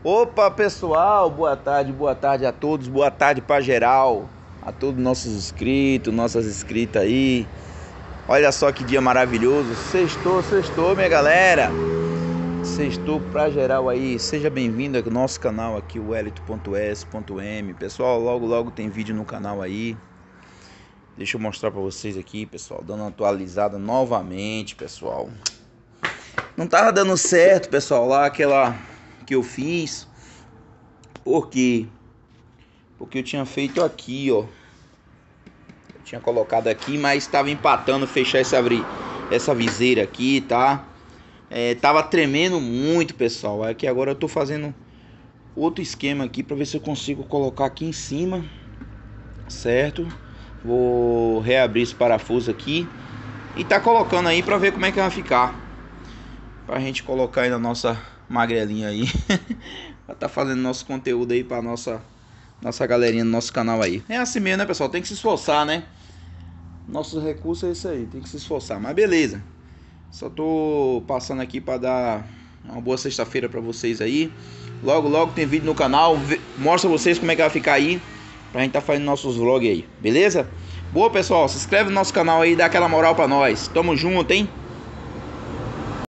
Opa, pessoal, boa tarde a todos, boa tarde para geral, a todos nossos inscritos, nossas inscritas aí. Olha só que dia maravilhoso, sextou, minha galera. Sextou pra geral aí, seja bem-vindo ao nosso canal aqui, o elito.s.m. Pessoal, logo tem vídeo no canal aí. Deixa eu mostrar pra vocês aqui, pessoal, dando uma atualizada novamente, pessoal. Não tava dando certo, pessoal, lá aquela que eu fiz. Por quê? Porque eu tinha feito aqui, ó. Eu tinha colocado aqui, mas estava empatando fechar essa viseira aqui, tá? Tava tremendo muito, pessoal. Aqui agora eu tô fazendo outro esquema aqui para ver se eu consigo colocar aqui em cima, certo? Vou reabrir esse parafuso aqui e tá colocando aí para ver como é que vai ficar. Pra gente colocar aí na nossa magrelinha aí. Pra tá fazendo nosso conteúdo aí pra nossa galerinha no nosso canal aí. É assim mesmo, né, pessoal? Tem que se esforçar, né? Nossos recursos é isso aí, tem que se esforçar. Mas beleza. Só tô passando aqui pra dar uma boa sexta-feira pra vocês aí. Logo tem vídeo no canal. Mostra vocês como é que vai ficar aí. Pra gente tá fazendo nossos vlogs aí, beleza? Boa, pessoal, se inscreve no nosso canal aí, dá aquela moral pra nós. Tamo junto, hein?